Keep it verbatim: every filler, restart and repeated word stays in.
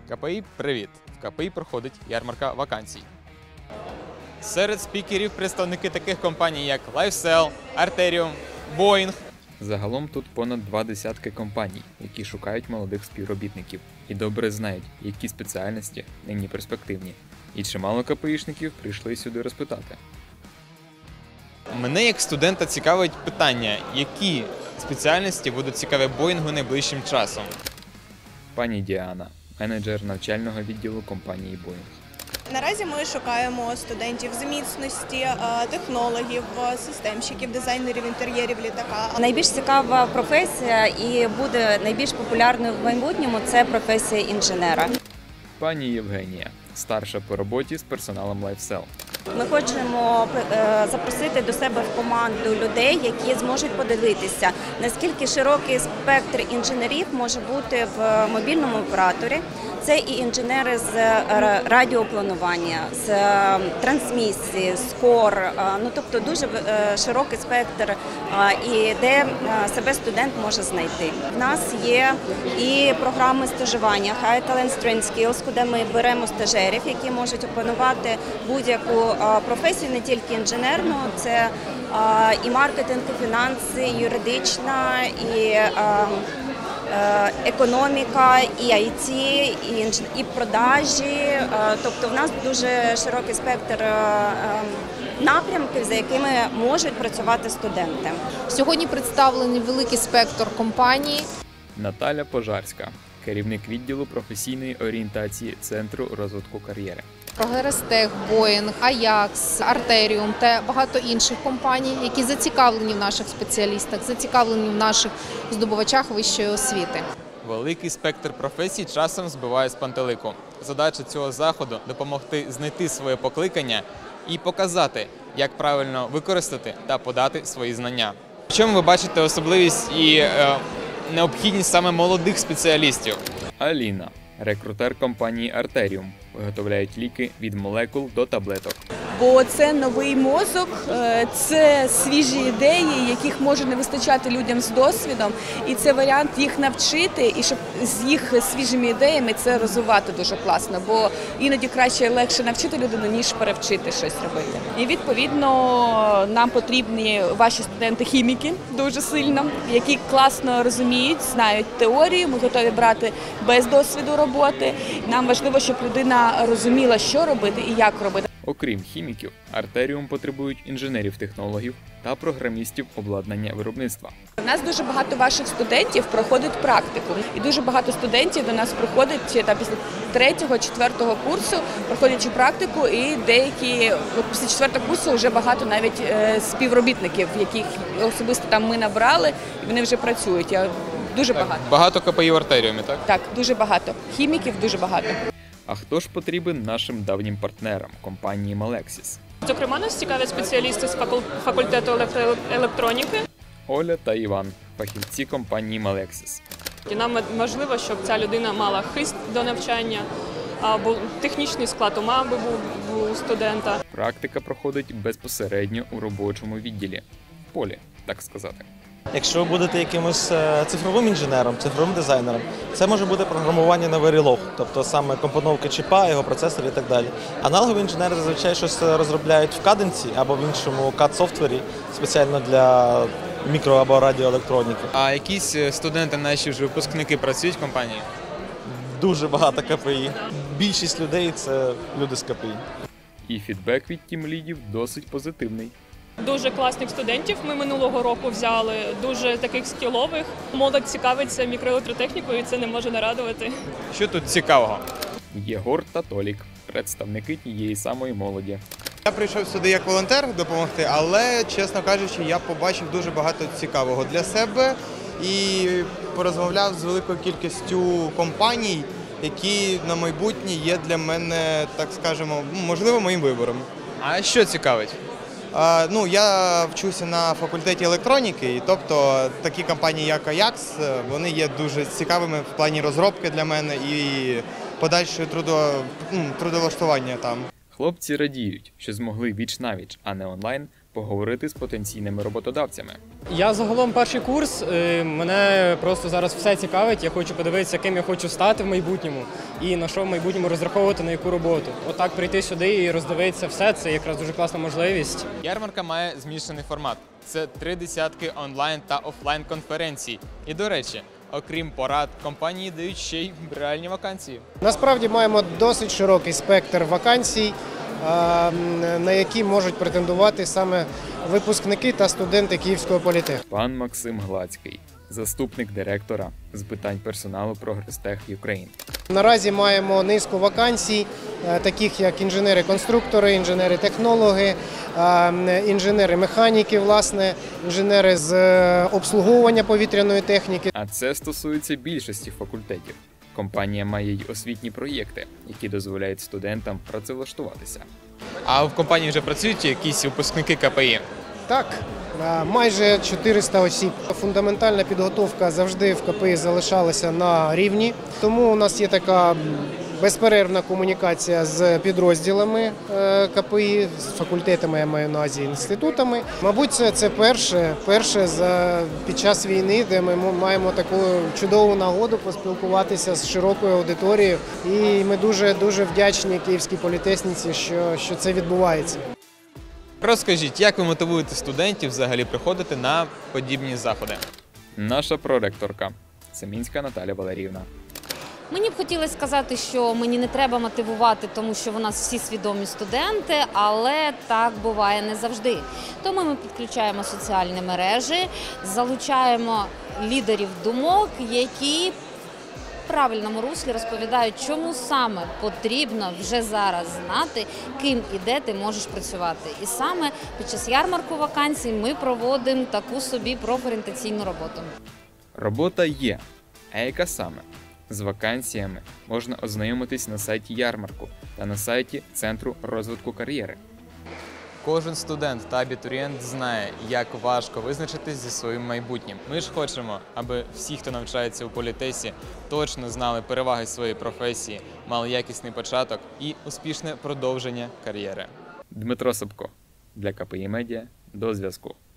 КПІ – привіт! В КПІ проходить ярмарка вакансій. Серед спікерів представники таких компаній, як LiveSell, Arterium, Boeing. Загалом тут понад два десятки компаній, які шукають молодих співробітників і добре знають, які спеціальності нині перспективні. І чимало КПІшників прийшли сюди розпитати. Мене як студента цікавить питання, які спеціальності будуть цікаві Боїнгу найближчим часом. Пані Діана, менеджер навчального відділу компанії Boeing. Наразі ми шукаємо студентів з міцності, технологів, системщиків, дизайнерів інтер'єрів літака. Найбільш цікава професія і буде найбільш популярною в майбутньому – це професія інженера. Пані Євгенія, старша по роботі з персоналом LiveSell. Ми хочемо запросити до себе в команду людей, які зможуть подивитися, наскільки широкий спектр інженерів може бути в мобільному операторі. Це і інженери з радіопланування, з трансмісії, з кор, ну тобто дуже широкий спектр, і де себе студент може знайти. В нас є і програми стажування High Talent Train Skills, куди ми беремо стажерів, які можуть опанувати будь-яку професію, не тільки інженерну, це і маркетинг, і фінанси, і юридична, і економіка, і ай ті, і продажі. Тобто в нас дуже широкий спектр напрямків, за якими можуть працювати студенти. Сьогодні представлений великий спектр компаній. Наталя Пожарська, керівник відділу професійної орієнтації Центру розвитку кар'єри. Прогерестех, Boeing, Ajax, Arterium та багато інших компаній, які зацікавлені в наших спеціалістах, зацікавлені в наших здобувачах вищої освіти. Великий спектр професій часом збиває з пантелику. Задача цього заходу – допомогти знайти своє покликання і показати, як правильно використати та подати свої знання. В чому ви бачите особливість і е, необхідність саме молодих спеціалістів? Аліна, рекрутер компанії Arterium. Виготовляють ліки від молекул до таблеток. Бо це новий мозок, це свіжі ідеї, яких може не вистачати людям з досвідом. І це варіант їх навчити, і щоб з їх свіжими ідеями це розвивати дуже класно. Бо іноді краще легше навчити людину, ніж перевчити щось робити. І відповідно нам потрібні ваші студенти-хіміки дуже сильно, які класно розуміють, знають теорію, ми готові брати без досвіду роботи. Нам важливо, щоб людина розуміла, що робити і як робити. Окрім хіміків, Arterium потребують інженерів-технологів та програмістів обладнання виробництва. У нас дуже багато ваших студентів проходить практику. І дуже багато студентів до нас проходять там, після третього, четвертого курсу, проходячи практику, і деякі от, після четвертого курсу вже багато навіть е, співробітників, яких особисто там ми набрали, і вони вже працюють. Я, дуже так, багато. Багато КПІ в Arterium, так? Так, дуже багато. Хіміків дуже багато. А хто ж потрібен нашим давнім партнерам – компанії Malexis? Зокрема, нас цікавлять спеціалісти з факультету електроніки. Оля та Іван – фахівці компанії Malexis. І нам важливо, щоб ця людина мала хист до навчання, або технічний склад ума би був у студента. Практика проходить безпосередньо у робочому відділі – в полі, так сказати. Якщо ви будете якимось цифровим інженером, цифровим дизайнером, це може бути програмування на Verilog, тобто саме компоновка чіпа, його процесорів і так далі. Аналогові інженери зазвичай щось розробляють в Cadence або в іншому кад софтвері спеціально для мікро- або радіоелектроніки. А якісь студенти, наші вже випускники, працюють в компанії? Дуже багато КПІ. Більшість людей – це люди з КПІ. І фідбек від тімлідів досить позитивний. Дуже класних студентів ми минулого року взяли, дуже таких скілових. Молодь цікавиться мікроелектротехнікою, і це не може не радувати. Що тут цікавого? Єгор та Толік – представники тієї самої молоді. Я прийшов сюди як волонтер допомогти, але, чесно кажучи, я побачив дуже багато цікавого для себе і порозмовляв з великою кількістю компаній, які на майбутнє є для мене, так скажемо, можливо, моїм вибором. А що цікавить? А, ну, я вчуся на факультеті електроніки, і тобто такі компанії, як Ajax, вони є дуже цікавими в плані розробки для мене і подальшого трудо, ну, трудовлаштування там. Хлопці радіють, що змогли віч-навіч, а не онлайн, поговорити з потенційними роботодавцями. Я загалом перший курс, е, мене просто зараз все цікавить, я хочу подивитися, ким я хочу стати в майбутньому і на що в майбутньому розраховувати, на яку роботу. Отак прийти сюди і роздивитися все, це якраз дуже класна можливість. Ярмарка має змішаний формат. Це три десятки онлайн та офлайн конференцій. І, до речі, окрім порад, компанії дають ще й реальні вакансії. Насправді маємо досить широкий спектр вакансій, на які можуть претендувати саме випускники та студенти Київського політеху. Пан Максим Глацький, заступник директора з питань персоналу Прогрестех Юкрейн. Наразі маємо низку вакансій, таких як інженери-конструктори, інженери-технологи, інженери-механіки, власне, інженери з обслуговування повітряної техніки. А це стосується більшості факультетів. Компанія має й освітні проєкти, які дозволяють студентам працевлаштуватися. А в компанії вже працюють якісь випускники ка пе і? Так, майже чотириста осіб. Фундаментальна підготовка завжди в ка пе і залишалася на рівні, тому у нас є така безперервна комунікація з підрозділами ка пе і, з факультетами, я маю на увазі, інститутами. Мабуть, це, це перше, перше за, під час війни, де ми маємо таку чудову нагоду поспілкуватися з широкою аудиторією. І ми дуже-дуже вдячні Київській політехніці, що, що це відбувається. Розкажіть, як ви мотивуєте студентів взагалі приходити на подібні заходи? Наша проректорка Семінська Наталя Валеріївна. Мені б хотілося сказати, що мені не треба мотивувати, тому що в нас всі свідомі студенти, але так буває не завжди. Тому ми підключаємо соціальні мережі, залучаємо лідерів думок, які в правильному руслі розповідають, чому саме потрібно вже зараз знати, ким і де ти можеш працювати. І саме під час ярмарку вакансій ми проводимо таку собі профорієнтаційну роботу. Робота є. А яка саме? З вакансіями можна ознайомитись на сайті ярмарку та на сайті Центру розвитку кар'єри. Кожен студент та абітурієнт знає, як важко визначитись зі своїм майбутнім. Ми ж хочемо, аби всі, хто навчається у політесі, точно знали переваги своєї професії, мали якісний початок і успішне продовження кар'єри. Дмитро Собко. Для ка пе і Медіа. До зв'язку.